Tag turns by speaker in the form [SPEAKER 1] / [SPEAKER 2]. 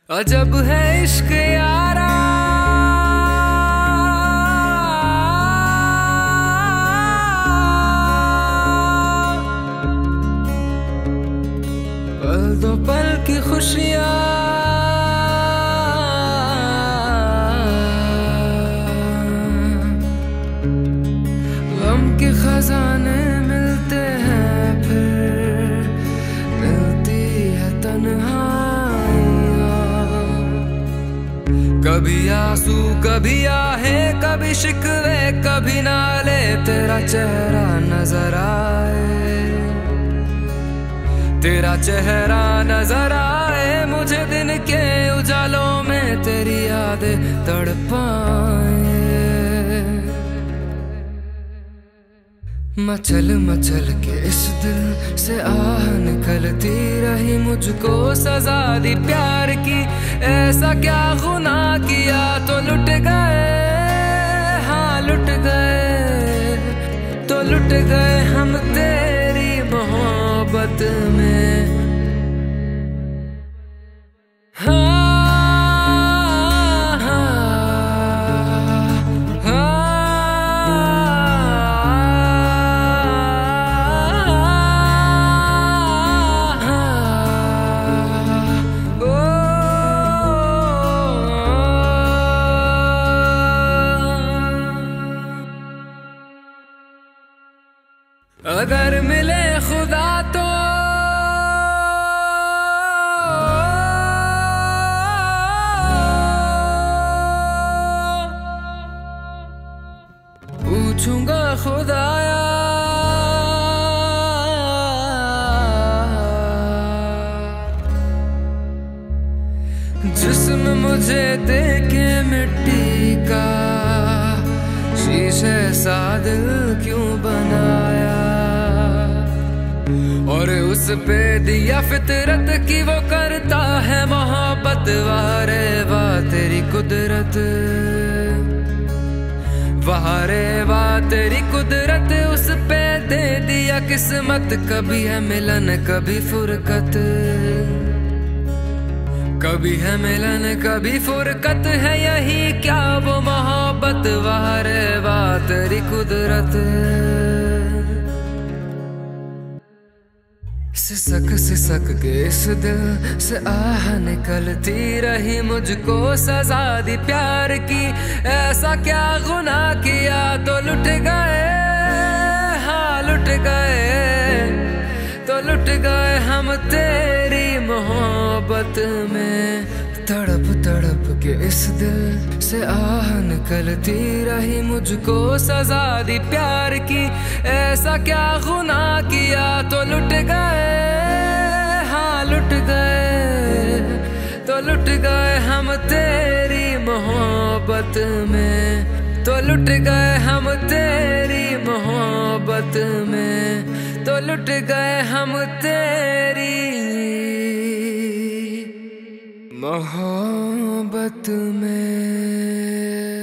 [SPEAKER 1] अजब है इश्क यारा, पल दो पल की खुशियाँ गम के खजाने मिलते हैं, फिर मिलती है तन्हाइयाँ। कभी आंसू कभी आहें, कभी शिकवे कभी नाले, तेरा चेहरा नजर आए, तेरा चेहरा नजर आए मुझे दिन के उजालों में, तेरी यादें तड़पाए। मचल मचल के इस दिल से आह निकलती रही, मुझको सजा दी प्यार की, ऐसा क्या गुनाह किया तो लुट गए, हाँ लुट गए, तो लुट गए हम तेरी मोहब्बत में। अगर मिले खुदा तो पूछूंगा खुदाया, जिस्म मुझे देके मिट्टी का, शीशे सा दिल क्यों बनाया, और उस पे दिया फितरत की वो करता है मोहब्बत। वारे वाह तेरी कुदरत, वारे वाह तेरी कुदरत, उस पे दे दिया किस्मत। कभी है मिलन कभी फुरकत, कभी है मिलन कभी फुरकत, है यही क्या वो मोहब्बत। वारे वाह तेरी कुदरत। सिसक सिसक के इस दिल से आह निकलती रही, मुझको सजा दी प्यार की, ऐसा क्या गुनाह किया तो लुट गए, हाँ लुट गए, तो लुट गए हम तेरी मोहब्बत में। तड़प तड़प के इस दिल से आह निकलती रही, मुझको सजा दी प्यार की, ऐसा क्या गुनाह किया तो लुट गए, हाँ लुट गए, तो लुट गए हम तेरी मोहब्बत में, तो लुट गए हम तेरी मोहब्बत में, तो लुट गए हम तेरी मोहब्बत में।